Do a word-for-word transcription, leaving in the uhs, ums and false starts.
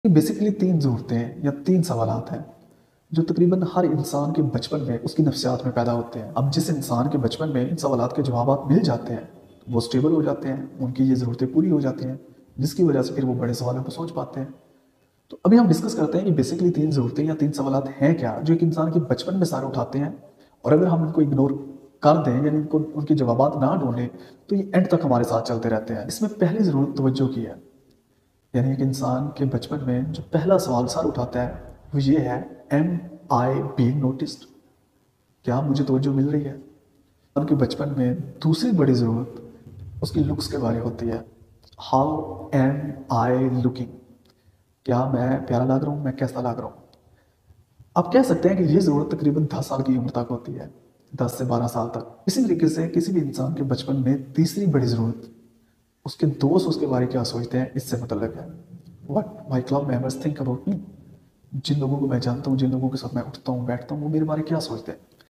Basically तीन ज़रूरतें हैं या तीन सवालात हैं जो तकरीबन हर इंसान के बचपन में उसकी नफ्सियात में पैदा होते हैं। अब जिस इंसान के बचपन में इन सवालात के जवाबात मिल जाते हैं वो स्टेबल हो जाते हैं, उनकी ये ज़रूरतें पूरी हो जाती हैं, जिसकी वजह से फिर वो बड़े सवालों को सोच पाते हैं। तो अभी हम डिस्कस करते हैं कि बेसिकली तीन ज़रूरतें या तीन सवालात हैं क्या जो एक इंसान के बचपन में सारे उठाते हैं, और अगर हम इनको इग्नोर कर दें यानी इनको उनके जवाबात ना ढूंढें तो ये एंड तक हमारे साथ चलते रहते हैं। इसमें पहली ज़रूरत तवज्जो की है, यानी एक इंसान के बचपन में जो पहला सवाल सर उठाता है वो ये है, एम आई बीइंग नोटिस्ड? क्या मुझे तवज्जो मिल रही है? उनके बचपन में दूसरी बड़ी ज़रूरत उसकी लुक्स के बारे होती है, हाउ एम आई लुकिंग? क्या मैं प्यारा लग रहा हूँ, मैं कैसा लग रहा हूँ? आप कह सकते हैं कि ये ज़रूरत तकरीबन दस साल की उम्र तक होती है, दस से बारह साल तक। इसी तरीके से किसी भी इंसान के बचपन में तीसरी बड़ी ज़रूरत उसके दोस्त उसके बारे क्या सोचते हैं इससे मतलब है, what my club members think about me? जिन लोगों को मैं जानता हूँ, जिन लोगों के साथ मैं उठता हूँ बैठता हूँ, वो मेरे बारे क्या सोचते हैं।